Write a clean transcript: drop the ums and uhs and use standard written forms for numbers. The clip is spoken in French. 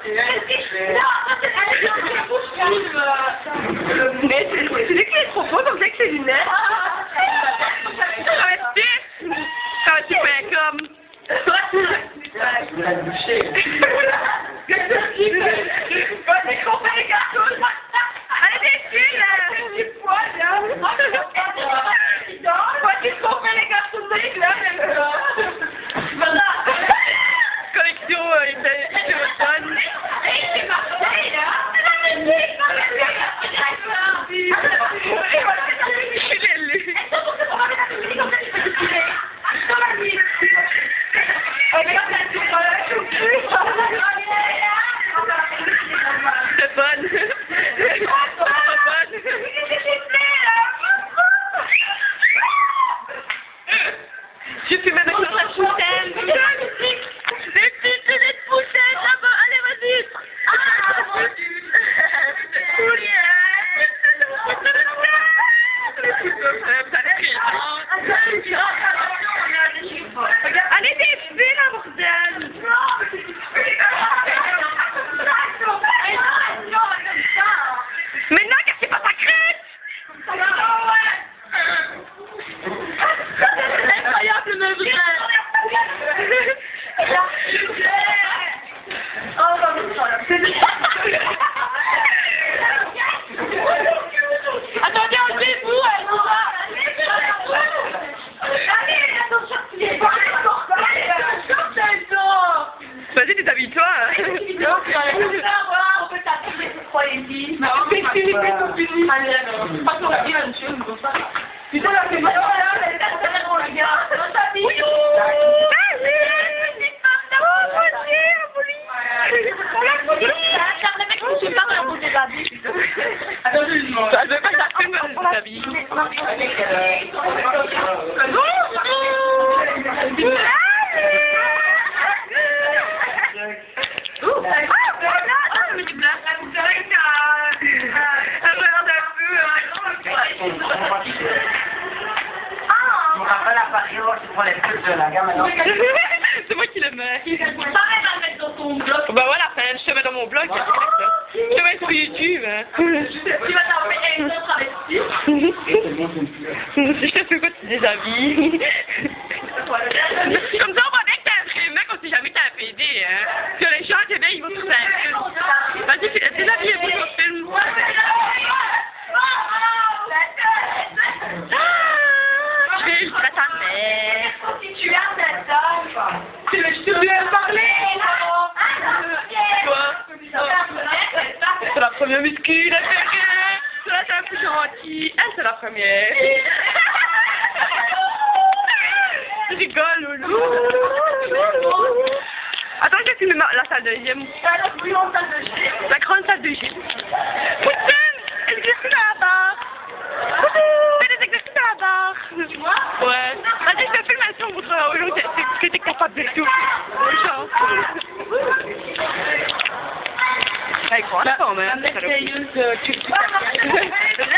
Mais c'est lui qui est trop beau comme ça avec ses lunettes. Ça va être comme... Vous la boucher. Qu'est-ce qu'on fait les garçons? Allez, défile là! Qu'est-ce qu'on fait les garçons de là? Collection, il fait fun. C'est Marseille là! C'est fun. Je suis même avec la poutelle. Des petites poutelles là-bas. Allez, vas-y. Allez, défile la bordel. Maintenant, qu'est-ce qui passe à crête? Incroyable, le vrai. Attendez, enlevez-vous, vas-y, déshabille-toi. On peut t'appeler pour croire ici. Mais on fait fini, c'est tout fini. Allez, pas qu'on va dire une chose, comme ça. Putain, là, c'est mal. Là, mais c'est tellement le gars. On s'habille. Oui. Attends, je lui demande. Elle veut pas que ça fume, elle s'habille. C'est moi qui le mets. Bah voilà, je te mets dans mon blog. Je te mets sur YouTube. Tu vas t'envoyer un autre avec lui. Je te fais quoi, tu déshabilles. Comme ça, on va bien que t'es un vrai mec, on sait jamais que t'es un PD. Hein. Parce que les gens, c'est bien, ils vont trouver un film. Vas-y, déshabille-vous sur le film. Je vais ta mère. Tu as je te viens parler. Quoi? C'est la première muscu, la première. C'est la plus gentille. Elle, c'est la première. Je rigole, loulou. Attends, je vais filmer la salle de gym. La plus grande salle de gym. La grande salle de gym. Putain, exercice à la barre. Fais des exercices à la barre. Tu vois? Ouais. Vas-y, je te filme un son pour toi. Que t'es capable de tout. Genre. Quoi, quand même.